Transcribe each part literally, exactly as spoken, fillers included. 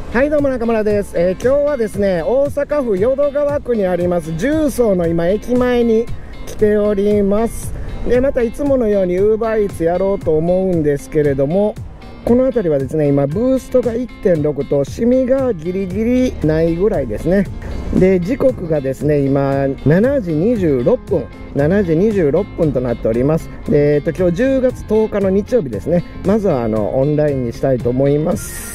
はい、どうも中村です。えー、今日はですね、大阪府淀川区にあります十三の今駅前に来ております。で、またいつものように ウーバーイーツ やろうと思うんですけれども、この辺りはですね、今ブーストが いってんろく とシミがギリギリないぐらいですね。で、時刻がですね、今しちじにじゅうろっぷんしちじにじゅうろっぷんとなっております。で、えっと、今日じゅうがつとおかの日曜日ですね。まずはあのオンラインにしたいと思います。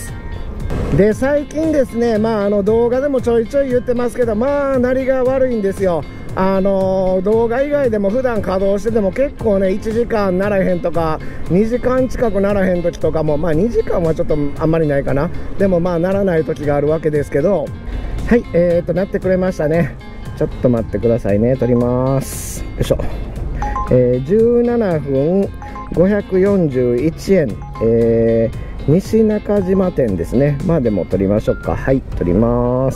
で、最近ですね、まあ、あの動画でもちょいちょい言ってますけど、まあ鳴りが悪いんですよ。あの動画以外でも普段稼働してても結構ね、いちじかんならへんとかにじかん近くならへん時とかも、まあにじかんはちょっとあんまりないかな。でもまあならない時があるわけですけど、はい、えーとなってくれましたね。ちょっと待ってくださいね、撮ります。よいしょ。えー、じゅうななふんごひゃくよんじゅういちえん、えー西中島店ですね。まあでも撮りましょうか。はい、撮ります。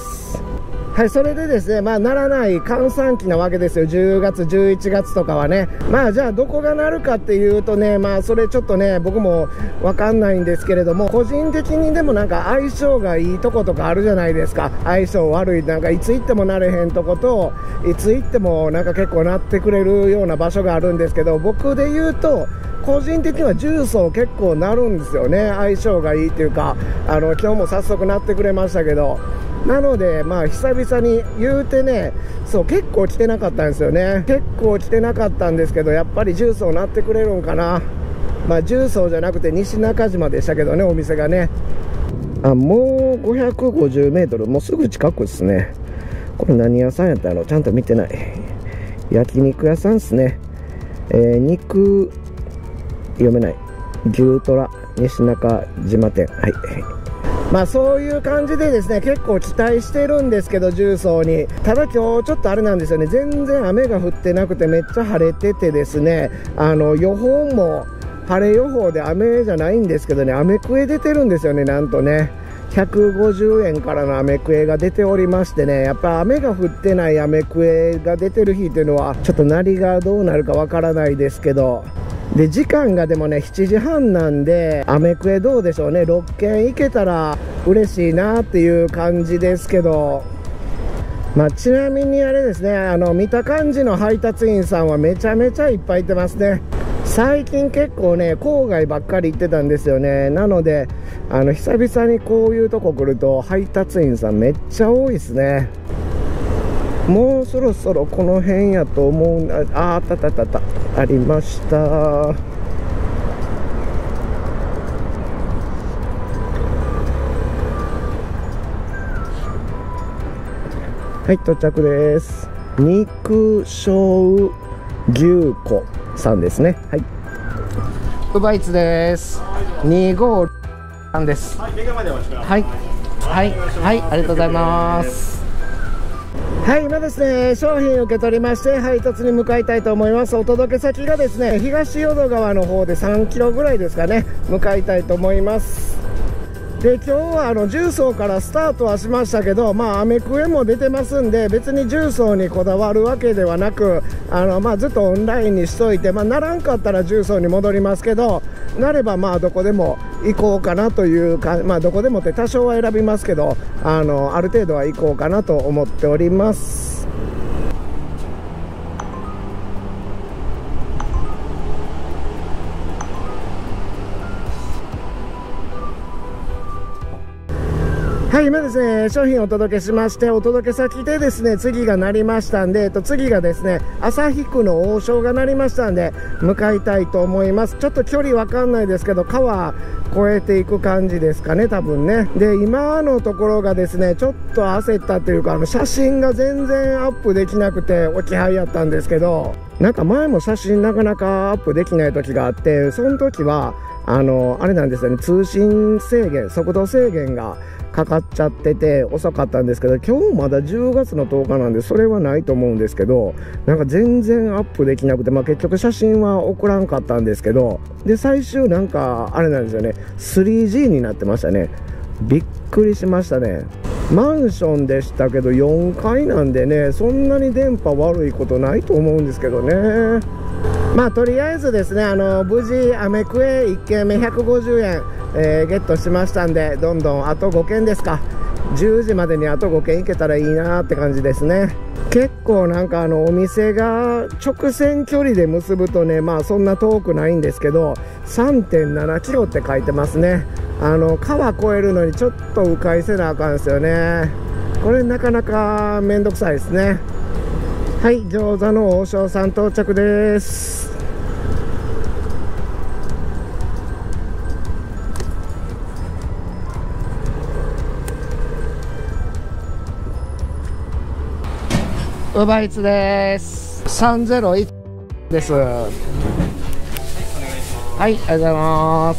はい、それでですね、まあならない閑散期なわけですよ。じゅうがつじゅういちがつとかはね。まあじゃあどこがなるかっていうとね、まあそれちょっとね、僕もわかんないんですけれども、個人的にでもなんか相性がいいとことかあるじゃないですか。相性悪い、なんかいつ行ってもなれへんとこと、いつ行ってもなんか結構なってくれるような場所があるんですけど、僕で言うと個人的には重曹結構なるんですよね。相性がいいっていうか、あの今日も早速なってくれましたけど、なのでまあ久々に言うてね、そう結構来てなかったんですよね。結構来てなかったんですけど、やっぱり重曹なってくれるんかな。まあ重曹じゃなくて西中島でしたけどね、お店がね。あ、もうごひゃくごじゅうメートル、もうすぐ近くですね。これ何屋さんやったの？ちゃんと見てない。焼肉屋さんですね。えー、肉読めない、牛トラ西中島店。はい、まあそういう感じでですね、結構期待してるんですけど、重曹に。ただ今日ちょっとあれなんですよね、全然雨が降ってなくてめっちゃ晴れててですね、あの予報も晴れ予報で雨じゃないんですけどね、雨クエ出てるんですよね。なんとねひゃくごじゅうえんからの雨クエが出ておりましてね、やっぱ雨が降ってない雨クエが出てる日っていうのはちょっと鳴りがどうなるかわからないですけど、で時間がでもねしちじはんなんで、アメクエどうでしょうね、ろっけん行けたら嬉しいなっていう感じですけど、まあ、ちなみにあれですね、あの見た感じの配達員さんはめちゃめちゃいっぱいいてますね。最近結構ね郊外ばっかり行ってたんですよね。なのであの久々にこういうとこ来ると配達員さんめっちゃ多いですね。もうそろそろこの辺やと思う。ああ、あったあったあったあった、ありました。はい、到着です。肉小牛子さんですね。はい、ウバイツです。にごさんです。はい、はいはい、はい、ありがとうございます。はい、今ですね、商品受け取りまして配達に向かいたいと思います。お届け先がですね、東淀川の方でさんキロぐらいですかね、向かいたいと思います。で、今日はあの重曹からスタートはしましたけど、まあ雨クエも出てますんで、別に重曹にこだわるわけではなく、あのまあずっとオンラインにしといて、まあならんかったら重曹に戻りますけど、なればまあどこでも行こうかなというか、まあどこでもって多少は選びますけど、あのある程度は行こうかなと思っております。はい、今ですね、商品をお届けしまして、お届け先でですね、次が鳴りましたんで、えっと、次がですね、旭区の王将が鳴りましたんで、向かいたいと思います。ちょっと距離わかんないですけど、川越えていく感じですかね、多分ね。で、今のところがですね、ちょっと焦ったというか、あの、写真が全然アップできなくて、お気配やったんですけど、なんか前も写真なかなかアップできない時があって、その時は、あの、あれなんですよね、通信制限、速度制限がかかっちゃってて遅かったんですけど、今日まだじゅうがつのとおかなんでそれはないと思うんですけど、なんか全然アップできなくて、まあ結局写真は送らんかったんですけど、で最終なんかあれなんですよね、スリージー になってましたね。びっくりしましたね。マンションでしたけどよんかいなんでね、そんなに電波悪いことないと思うんですけどね。まあとりあえずですね、あの無事アメクエいっけんめひゃくごじゅうえんえー、ゲットしましたんで、どんどんあとごけんですか、じゅうじまでにあとごけん行けたらいいなーって感じですね。結構なんかあのお店が直線距離で結ぶとね、まあそんな遠くないんですけど さんてんななキロって書いてますね。あの川越えるのにちょっと迂回せなあかんですよね。これなかなかめんどくさいですね。はい、餃子の王将さん到着です。ウーバーイーツです。さんぜろいちです。はい、ありがとうございます。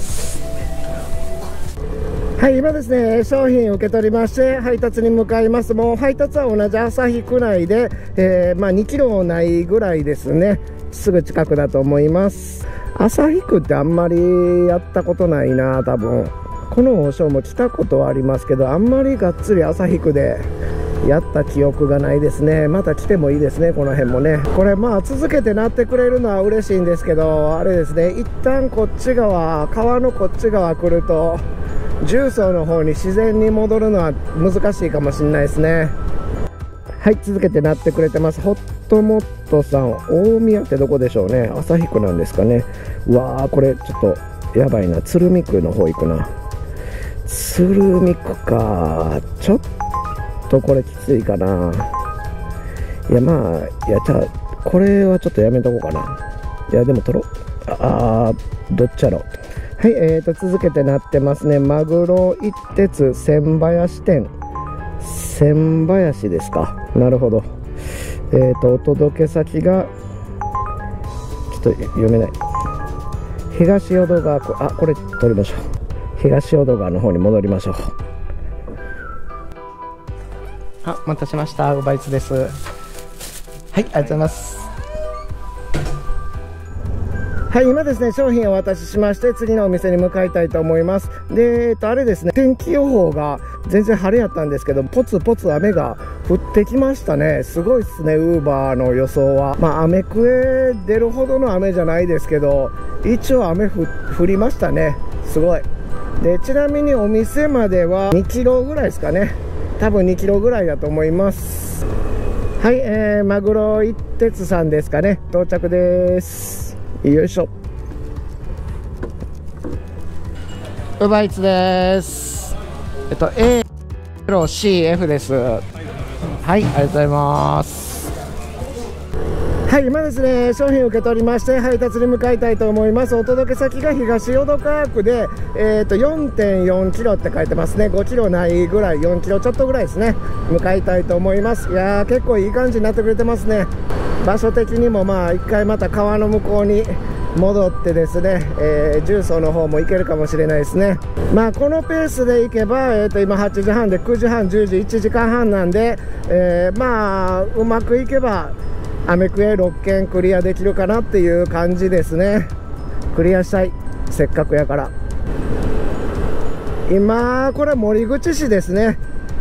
はい、今ですね、商品受け取りまして配達に向かいます。もう配達は同じ旭区内で、えー、まあにキロないぐらいですね。すぐ近くだと思います。旭区ってあんまりやったことないな、多分。この王将も来たことはありますけど、あんまりがっつり旭区でやった記憶がないですね。また来てもいいですね、この辺もね。これまあ続けてなってくれるのは嬉しいんですけど、あれですね、一旦こっち側、川のこっち側来ると重曹の方に自然に戻るのは難しいかもしれないですね。はい、続けてなってくれてます。ホットモットさん、大宮ってどこでしょうね。旭区なんですかね。うわー、これちょっとやばいな。鶴見区の方行くな。鶴見区か、ちょっとこれきついかな。いやまあ、いやじゃあこれはちょっとやめとこうかな。いやでも取ろう。あー、どっちやろ。はい、えーと続けてなってますね。マグロ一鉄千林店、千林ですか。なるほど。えーとお届け先がちょっと読めない。東淀川区、あ、これ取りましょう。東淀川の方に戻りましょう。あ、お待たせしました。ウーバーイーツです。はい、ありがとうございます。はい、今ですね、商品をお渡ししまして、次のお店に向かいたいと思います。で、えっと、あれですね、天気予報が全然晴れやったんですけど、ポツポツ雨が降ってきましたね。すごいっすね、ウーバーの予想は。まあ、雨クエ出るほどの雨じゃないですけど、一応雨ふ降りましたね。すごい。で、ちなみにお店まではにキロぐらいですかね。多分にキロぐらいだと思います。はい、えー、マグロ一鉄さんですかね。到着です。よいしょ。ウーバーイーツです。えっと エーゼロシーエフ です。はい、ありがとうございます。はい、今ですね、商品を受け取りまして配達に向かいたいと思います。お届け先が東淀川区で、えー、と よんてんよんキロって書いてますね。ごキロないぐらい、よんキロちょっとぐらいですね。向かいたいと思います。いやー、結構いい感じになってくれてますね。場所的にもまあ一回また川の向こうに戻ってですね、えー、重曹の方も行けるかもしれないですね。まあこのペースで行けば、えー、と今はちじはんでくじはん、じゅうじ、いちじかんはんなんで、えー、まあうまくいけばアメクエろっけんクリアできるかなっていう感じですね。クリアしたい、せっかくやから。今これ森口市ですね。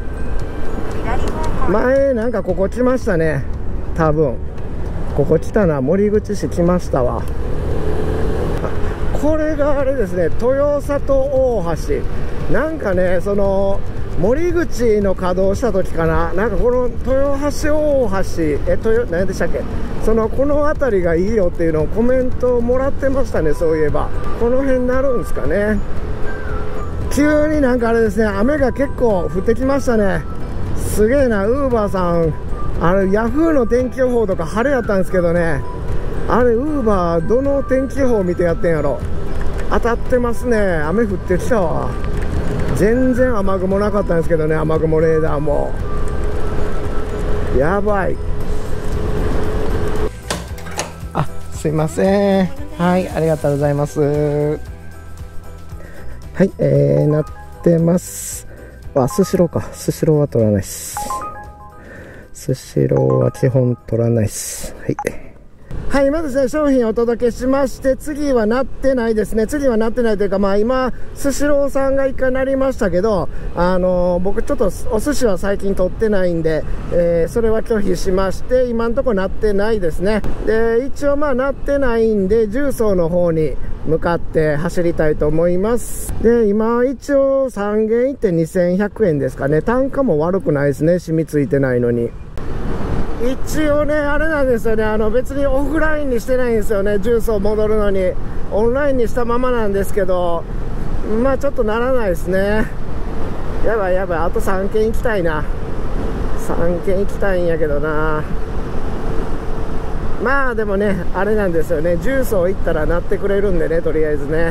前なんかここ来ましたね。多分ここ来たな。森口市来ましたわ。これがあれですね、豊里大橋。なんかね、その森口の稼働した時かな、なんかこの豊橋大橋、え豊何でしたっけ、そのこの辺りがいいよっていうのをコメントもらってましたね。そういえばこの辺になるんですかね。急になんかあれですね、雨が結構降ってきましたね。すげえな。ウーバーさん、あれヤフーの天気予報とか晴れやったんですけどね、あれウーバーどの天気予報見てやってんやろ。当たってますね。雨降ってきたわ。全然雨雲なかったんですけどね、雨雲レーダーもやばい。あ、すいません。はい、ありがとうございます。はい、えー、なってます。あ、スシローか。スシローは取らないっす。スシローは基本取らないっす。はい。ははい、今ですね、商品をお届けしまして、次はなってないですね。次はなってないというか、まあ今、スシローさんが一回なりましたけど、あのー、僕ちょっとお寿司は最近取ってないんで、えー、それは拒否しまして、今んとこなってないですね。で、一応まあなってないんで、重曹の方に向かって走りたいと思います。で、今一応さん軒行ってにせんひゃくえんですかね。単価も悪くないですね。染みついてないのに。一応ね、あれなんですよね、あの別にオフラインにしてないんですよね、重曹戻るのに、オンラインにしたままなんですけど、まあちょっとならないですね。やばいやばい、あとさん軒行きたいな、さん軒行きたいんやけどな。まあでもね、あれなんですよね、重曹行ったらなってくれるんでね、とりあえずね。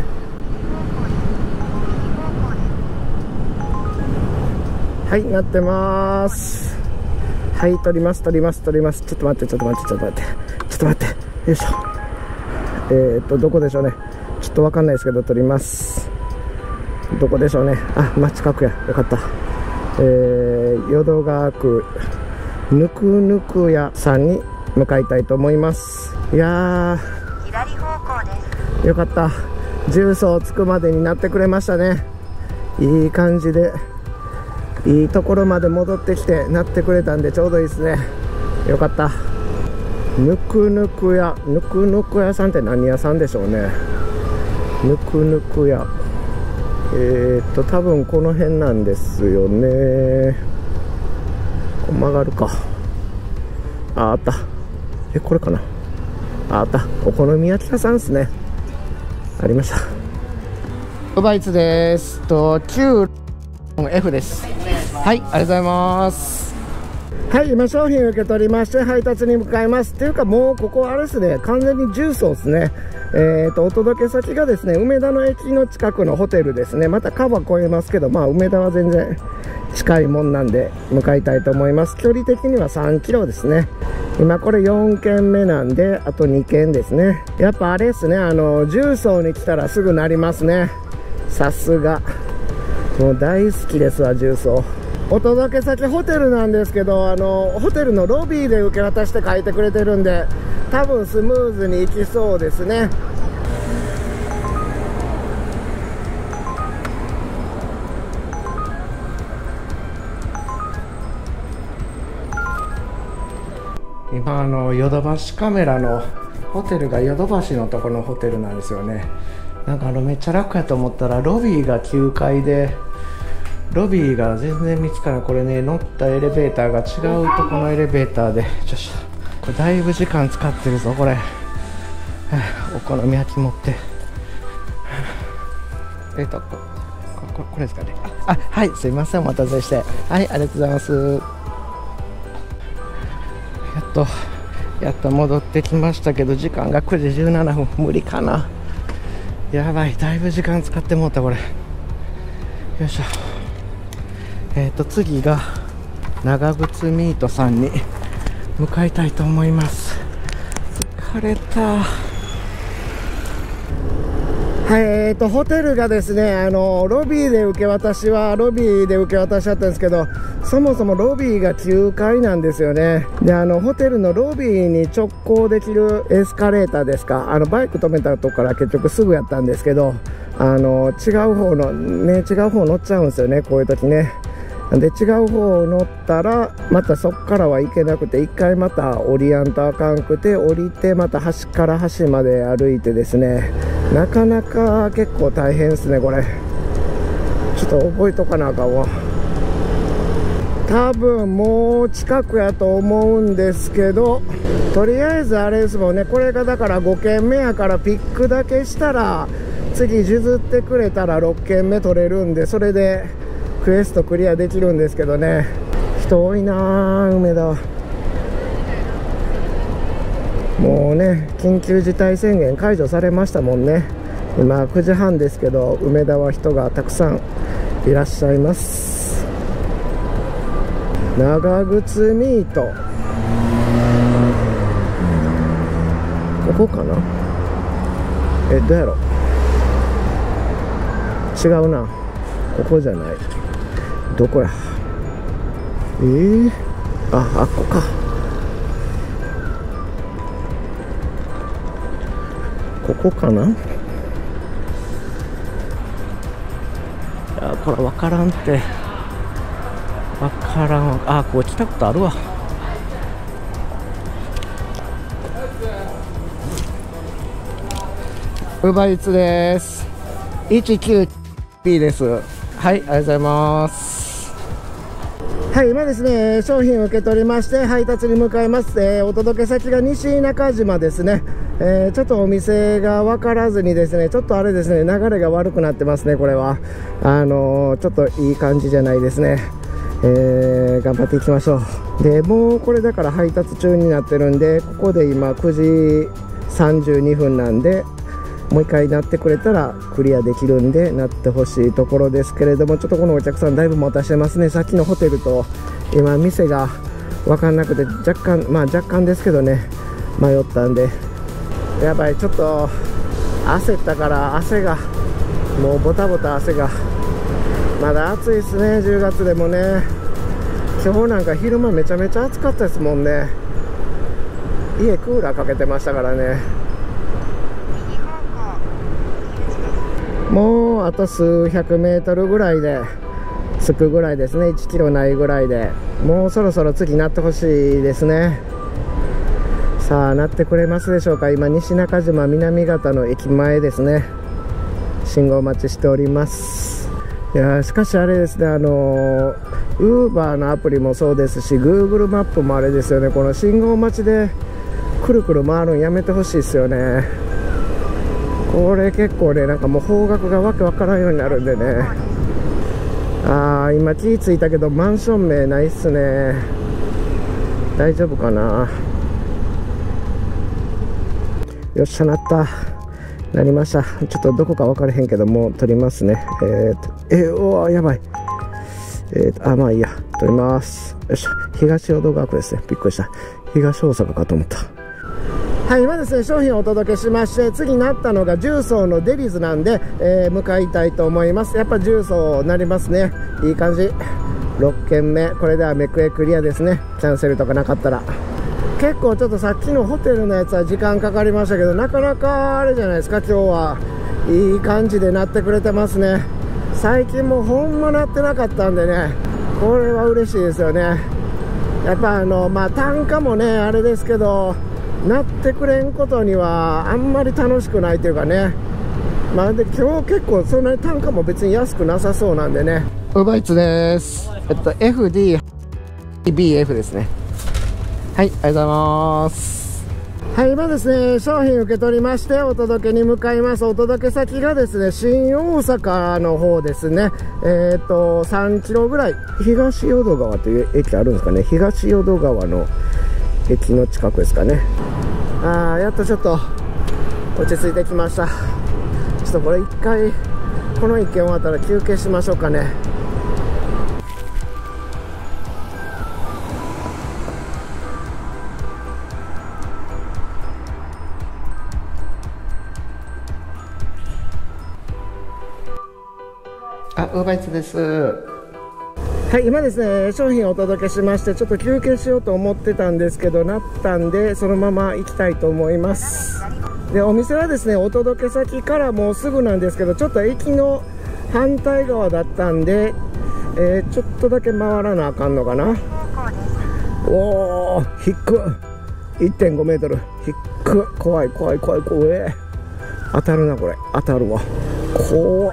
はい、なってまーす。はい、取ります、取ります、取ります。ちょっと待って、ちょっと待って、ちょっと待って。ちょっと待って。よいしょ。えーっと、どこでしょうね。ちょっとわかんないですけど、取ります。どこでしょうね。あ、まあ、近くや。よかった。えー、淀川区、ぬくぬく屋さんに向かいたいと思います。いやー。左方向です。よかった。重曹着くまでになってくれましたね。いい感じで。いいところまで戻ってきてなってくれたんでちょうどいいですね。よかった。ぬくぬく屋、ぬくぬく屋さんって何屋さんでしょうね。ぬくぬく屋、えー、っと多分この辺なんですよね。こう曲がるか。あ、あった。え、これかな。あ、あった。お好み焼き屋さんですね。ありました。ウーバーイーツです。ときゅうエフです。はい、ありがとうございます。はい、今商品受け取りまして配達に向かいます。っていうかもうここあれですね、完全に重曹ですね。えーとお届け先がですね、梅田の駅の近くのホテルですね。また川越えますけど、まあ梅田は全然近いもんなんで向かいたいと思います。距離的にはさんキロですね。今これよん軒目なんであとに軒ですね。やっぱあれですね、あの重曹に来たらすぐなりますね。さすがもう大好きですわ、重曹。お届け先ホテルなんですけど、あのホテルのロビーで受け渡して書いてくれてるんで多分スムーズにいきそうですね。今あのヨドバシカメラのホテルがヨドバシのところのホテルなんですよね。なんかあのめっちゃ楽やと思ったらロビーがきゅうかいでロビーが全然見つからない。これね、乗ったエレベーターが違うとこのエレベーターでちょっとこれだいぶ時間使ってるぞこれ。お好み焼き持ってえっと こ, こ, これですかね。あ、はい、すいません、お待たせして。はい、ありがとうございます。やっとやっと戻ってきましたけど、時間がくじじゅうななふん、無理かな。やばい、だいぶ時間使ってもうたこれ。よいしょ。えっと次が長靴ミートさんに向かいたいと思います。疲れた。はい、えーとホテルがですね、あのロビーで受け渡しはロビーで受け渡しだったんですけど、そもそもロビーがきゅうかいなんですよね。で、あのホテルのロビーに直行できるエスカレーターですか、あのバイク止めたとこから結局すぐやったんですけど、あの違う方のね、違う方乗っちゃうんですよね、こういう時ね。で違う方を乗ったらまたそっからは行けなくて、一回また降りやんとあかんくて、降りてまた端から端まで歩いてですね、なかなか結構大変ですねこれ。ちょっと覚えとかなあかんわ。多分もう近くやと思うんですけど、とりあえずあれですもんね、これがだからご軒目やからピックだけしたら次譲ってくれたらろっ軒目取れるんで、それでクエストクリアできるんですけどね。人多いな梅田は。もうね、緊急事態宣言解除されましたもんね。今くじはんですけど、梅田は人がたくさんいらっしゃいます。長靴ミート、ここかな。え、どうやろ、違うな、ここじゃない。どこや。えー、あ、あっこか。 こかな。いやこれ分からんって分からん。あここ来たことあるわ。ウーバーイーツです。 いちきゅうピー です。はい、ありがとうございます。はい、今ですね、商品を受け取りまして配達に向かいます。えー、お届け先が西中島ですね。えー、ちょっとお店が分からずにですね、ちょっとあれですね、流れが悪くなってますね。これはあのー、ちょっといい感じじゃないですね。えー、頑張っていきましょう。でもうこれだから配達中になってるんで、ここで今くじさんじゅうにふんなんで、もう一回なってくれたらクリアできるんで、なってほしいところですけれども、ちょっとこのお客さんだいぶ待たしてますね。さっきのホテルと今店が分かんなくて、若干まあ若干ですけどね、迷ったんで、やばい、ちょっと焦ったから汗がもうボタボタ汗が、まだ暑いですね。じゅうがつでもね、今日なんか昼間めちゃめちゃ暑かったですもんね。家クーラーかけてましたからね。もうあと数百メートルぐらいで着くぐらいですね。いちキロないぐらいで、もうそろそろ次なってほしいですね。さあなってくれますでしょうか。今西中島南方の駅前ですね。信号待ちしております。いやしかしあれですね、あのウーバーのアプリもそうですし Google マップもあれですよね。この信号待ちでくるくる回るのやめてほしいですよね。これ結構ね、なんかもう方角がわけわからんようになるんでね。あー今気ぃついたけどマンション名ないっすね。大丈夫かな。よっしゃ、なった、なりました。ちょっとどこか分からへんけどもう取りますね。えーとえー、おーやばい。えーとあまあいいや、取ります。よっしゃ、東淀川区ですね。びっくりした、東大阪かと思った。はい、今ですね、商品をお届けしまして、次になったのが重曹のデビズなんで、えー、向かいたいと思います。やっぱ重曹なりますね。いい感じ。ろっけんめ、これではメクエクリアですね。キャンセルとかなかったら。結構ちょっとさっきのホテルのやつは時間かかりましたけど、なかなかあれじゃないですか、今日はいい感じでなってくれてますね。最近もうほんまなってなかったんでね、これは嬉しいですよね。やっぱあのまあ単価もねあれですけど、なってくれんことにはあんまり楽しくないというかね。まあで今日結構そんなに単価も別に安くなさそうなんでね。ウーバーイーツです。えっと エフディービーエフ ですね。はい、ありがとうございます。はい、今ですね、商品受け取りましてお届けに向かいます。お届け先がですね、新大阪の方ですね。えっとさんキロぐらい、東淀川という駅あるんですかね。東淀川の駅の近くですかね。あーやっとちょっと落ち着いてきました。ちょっとこれ一回この一件終わったら休憩しましょうかね。あ、ウーバーイーツです。はい、今ですね、商品をお届けしまして、ちょっと休憩しようと思ってたんですけど、なったんで、そのまま行きたいと思います。で、お店はですね、お届け先からもうすぐなんですけど、ちょっと駅の反対側だったんで、えー、ちょっとだけ回らなあかんのかな。おー、低っ。いってんごメートル。低っ。怖い、怖い、怖い、怖い。当たるな、これ。当たるわ。怖っ。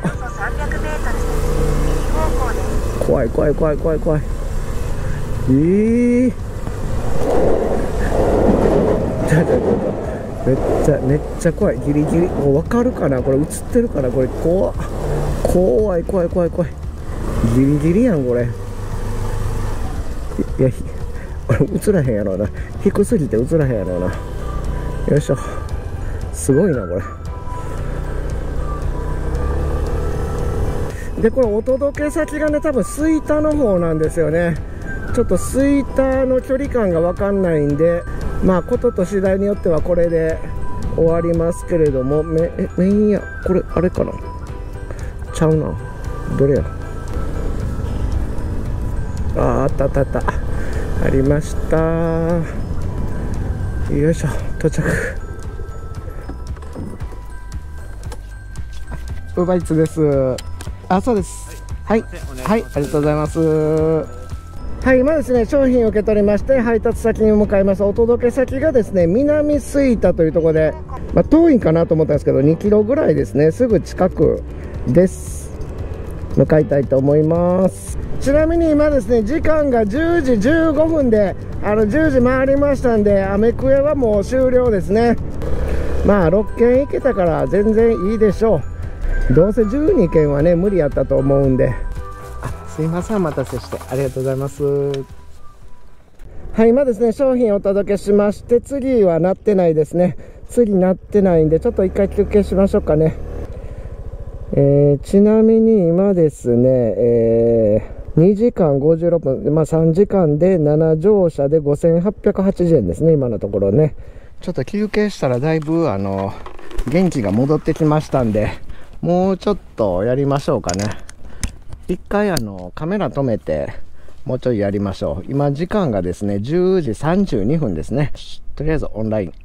怖い怖い怖い怖い怖い。えー、めっちゃめっちゃ怖い。ギリギリもう分かるかな、これ映ってるかな、これ怖っ。怖い怖い怖い怖い。ギリギリやんこれ。いやこれ映らへんやろうな、低すぎて映らへんやろうな。よいしょ、すごいなこれ。でこれお届け先がね、多分吹田の方なんですよね。ちょっと吹田の距離感が分かんないんで、まあことと次第によってはこれで終わりますけれども、めえメインやこれあれかな、ちゃうな、どれや。あーあったあったあった、ありました。よいしょ、到着。 ウーバーイーツです。あ、そうです。はい、はい、ありがとうございます。はい、今ですね、商品を受け取りまして配達先に向かいます。お届け先がですね、南吹田というところで、まあ、遠いかなと思ったんですけどにキロぐらいですね。すぐ近くです。向かいたいと思います。ちなみに今ですね、時間がじゅうじじゅうごふんで、あのじゅうじ回りましたんで、アメクエはもう終了ですね。まあろっけん行けたから全然いいでしょう。どうせじゅうにけんはね無理やったと思うんで。あ、すいません、お待たせしてありがとうございます。はい、今ですね、商品をお届けしまして、次は鳴ってないですね。次鳴ってないんでちょっと一回休憩しましょうかね。えー、ちなみに今ですね、えー、にじかんごじゅうろっぷん、まあ、さんじかんでなな乗車でごせんはっぴゃくはちじゅうえんですね、今のところね。ちょっと休憩したらだいぶあの元気が戻ってきましたんで、もうちょっとやりましょうかね。一回あのカメラ止めてもうちょいやりましょう。今時間がですねじゅうじさんじゅうにふんですね。とりあえずオンライン。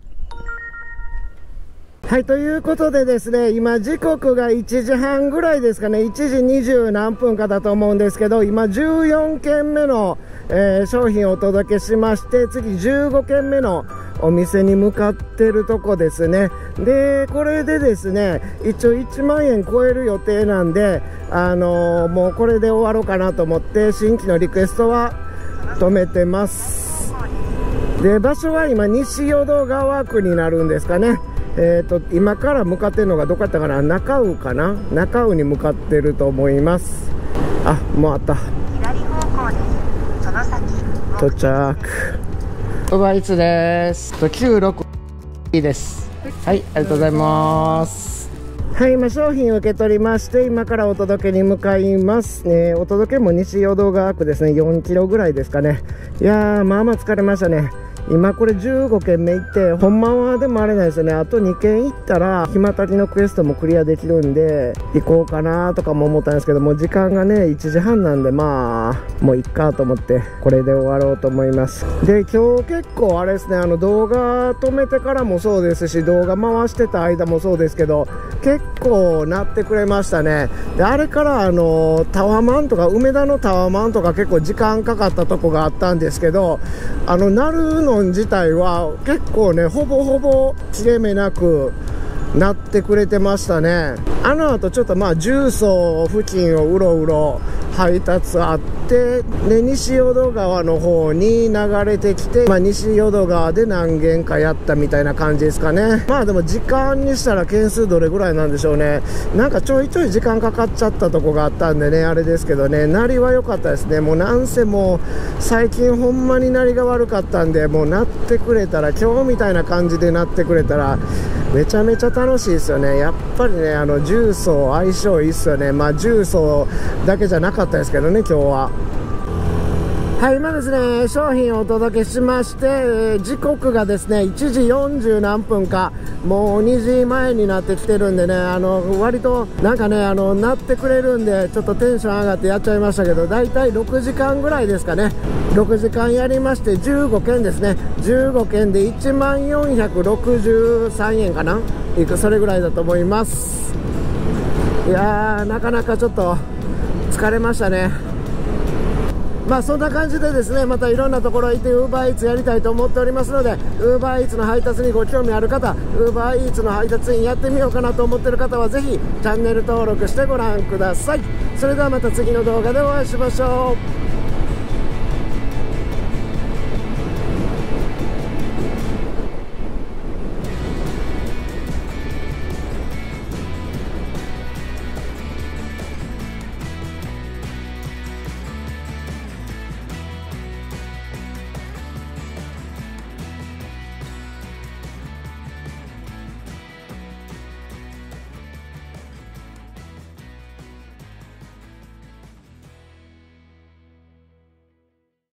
はい、ということでですね、今時刻がいちじはんぐらいですかね。いちじにじゅうなんぷんかだと思うんですけど、今じゅうよんけんめの、えー、商品をお届けしまして、次じゅうごけんめのお店に向かってるとこですね。で、これでですね、一応いちまんえん超える予定なんで、あのー、もうこれで終わろうかなと思って、新規のリクエストは止めてます。で、場所は今西淀川区になるんですかね。えーと、今から向かってるのがどこだったかな、中尾かな、中尾に向かってると思います。あ、もうあった。左方向です。その先到着。ウーバーイーツです。きゅうろくです。はい、ありがとうございます。はい、今商品を受け取りまして、今からお届けに向かいます、ね、お届けも西淀川区ですね。よんキロぐらいですかね。いやー、まあまあ疲れましたね。今これじゅうごけんめ行って、ほんまはでもあれなんですよね、あとにけん行ったらひまたきのクエストもクリアできるんで行こうかなとかも思ったんですけども、時間がねいちじはんなんで、まあもういっかと思ってこれで終わろうと思います。で、今日結構あれですね、あの動画止めてからもそうですし、動画回してた間もそうですけど、結構なってくれましたね。で、あれからあのタワマンとか梅田のタワマンとか結構時間かかったとこがあったんですけど、あのなるの自体は結構ね、ほぼほぼ切れ目なくなってくれてましたね。あの後ちょっとまあ重曹付近をうろうろ配達あって、で西淀川の方に流れてきて、まあ、西淀川で何軒かやったみたいな感じですかね。まあでも時間にしたら件数どれぐらいなんでしょうね。なんかちょいちょい時間かかっちゃったとこがあったんでね、あれですけどね、鳴りは良かったですね。もうなんせもう最近ほんまに鳴りが悪かったんで、もう鳴ってくれたら、今日みたいな感じで鳴ってくれたらめちゃめちゃ楽しいですよね。やっぱりね、あの重曹相性いいっすよね。まあ重曹だけじゃなかったですけどね、今日は。はい、今ですね、商品をお届けしまして、えー、時刻がですねいちじよんじゅうなんぷんか、もうにじまえになってきてるんでね、あの割となんかね、あの鳴ってくれるんでちょっとテンション上がってやっちゃいましたけど、だいたいろくじかんぐらいですかね。ろくじかんやりましてじゅうごけんですね。じゅうごけんでいちまんよんひゃくろくじゅうさんえんかな、いくそれぐらいだと思います。いやー、なかなかちょっと疲れましたね。まあそんな感じでですね、またいろんなところ行って ウーバーイーツ やりたいと思っておりますので、 ウーバーイーツ の配達にご興味ある方、 ウーバーイーツ の配達員やってみようかなと思っている方はぜひチャンネル登録してご覧ください。それではまた次の動画でお会いしましょう。